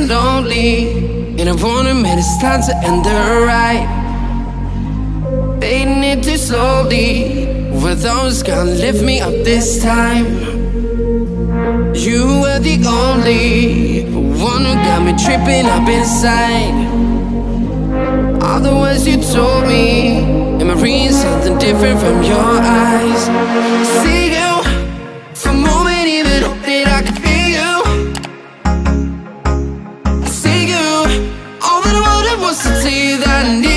feeling lonely, and I wanna admit it's time to end the ride. Fading it too slowly, were those gonna lift me up this time? You were the only one who got me tripping up inside. All the words you told me, am I reading something different from your eyes? See you, for a moment even hope that I could feel you. See you, all that I wanted was to tell you that I need